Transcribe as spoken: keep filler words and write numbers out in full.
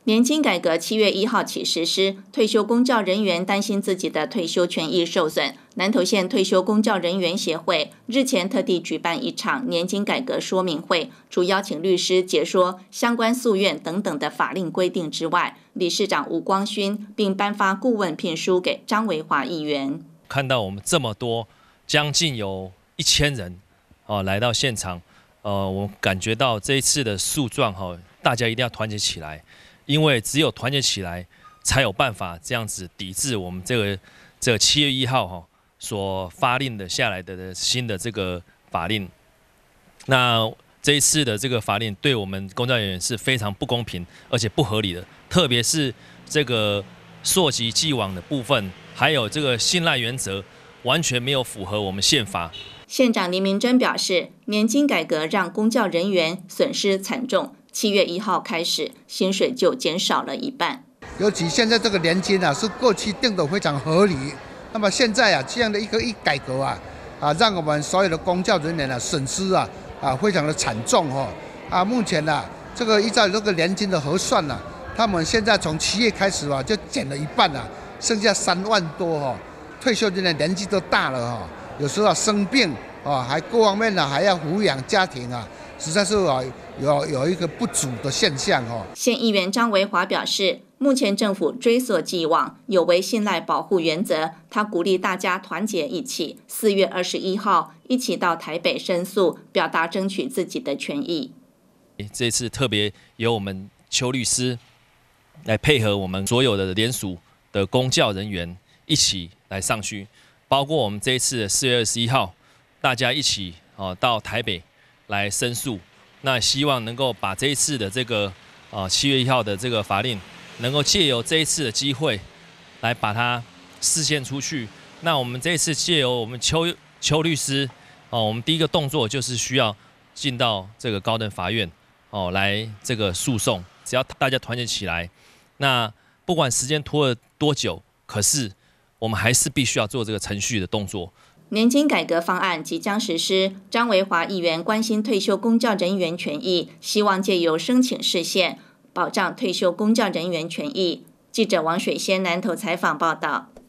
年金改革七月一号起实施，退休公教人员担心自己的退休权益受损。南投县退休公教人员协会日前特地举办一场年金改革说明会，除邀请律师解说相关诉愿等等的法令规定之外，理事长吴光勋并颁发顾问聘书给张维华议员。 看到我们这么多，将近有一千人哦来到现场，呃，我感觉到这一次的诉状哈，大家一定要团结起来。因为只有团结起来，才有办法这样子抵制我们这个这个七月一号哈所发令的下来的新的这个法令。那这一次的这个法令对我们公教人员是非常不公平而且不合理的，特别是这个溯及既往的部分，还有这个信赖原则，完全没有符合我们宪法。 县长林明珍表示，年金改革让公教人员损失惨重。七月一号开始，薪水就减少了一半。 尤其现在这个年金啊，是过去定的非常合理。那么现在啊，这样的一个一改革啊，啊，让我们所有的公教人员啊损失啊啊非常的惨重哦。啊，目前啊，这个依照这个年金的核算啊，他们现在从七月开始啊，就减了一半啊，剩下三万多哦。退休人员年纪都大了哈、哦，有时候、啊、生病啊，还各方面呢、啊、还要抚养家庭啊。实在是啊，有有一个不足的现象哦。 县议员张维华表示，目前政府追溯既往，有违信赖保护原则。他鼓励大家团结一起，四月二十一号一起到台北申诉，表达争取自己的权益。 这次特别由我们邱律师来配合我们所有的联署的公教人员一起来上去，包括我们这一次的四月二十一号，大家一起哦到台北来申诉，那希望能够把这一次的这个啊七月一号的这个法令，能够借由这一次的机会，来把它释宪出去。那我们这一次借由我们邱邱律师，哦，我们第一个动作就是需要进到这个高等法院，哦，来这个诉讼。只要大家团结起来，那不管时间拖了多久，可是我们还是必须要做这个程序的动作。 年金改革方案即将实施，张维华议员关心退休公教人员权益，希望借由申请释宪，保障退休公教人员权益。记者王水仙南投采访报道。